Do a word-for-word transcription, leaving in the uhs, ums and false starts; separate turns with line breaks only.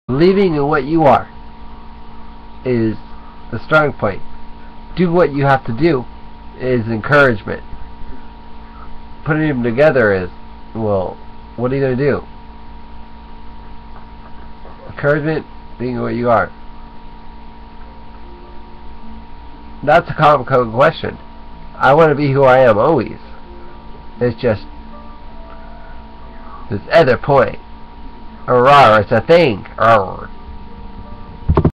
Believing in what you are is the starting point. Do what you have to do is encouragement. Putting them together is, well, what are you going to do? Encouragement, being what you are. That's a complicated question. I want to be who I am always. It's just this other point. Or it's a thing. Or